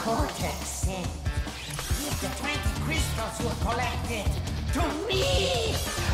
cortex Sane. Give the 20 crystals you collected to me!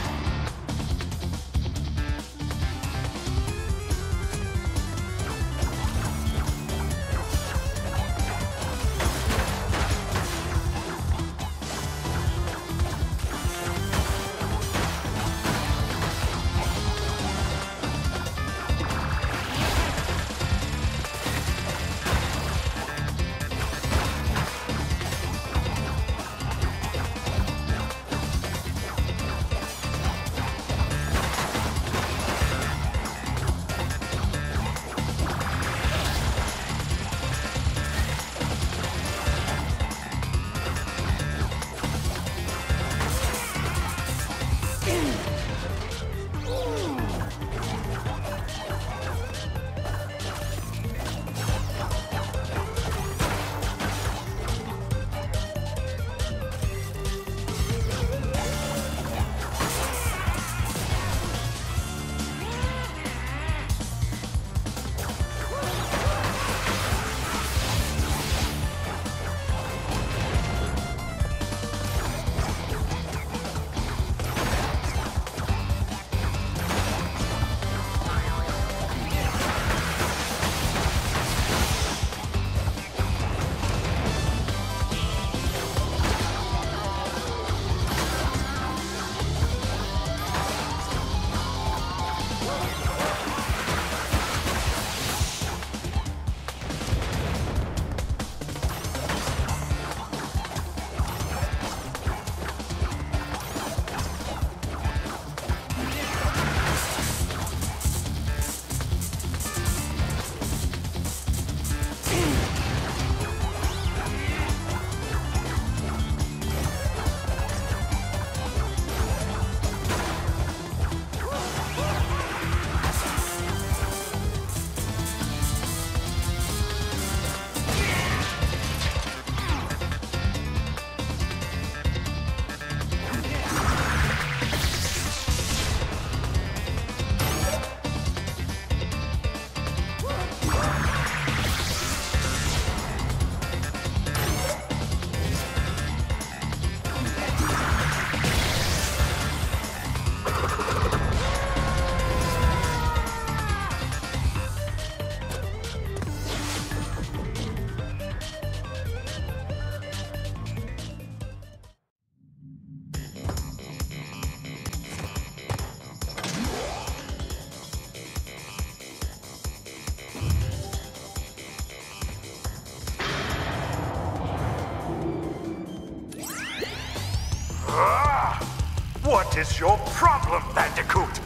What is your problem, Bandicoot?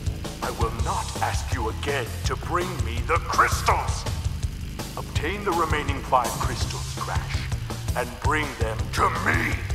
I will not ask you again to bring me the crystals! Obtain the remaining 5 crystals, Crash, and bring them to me!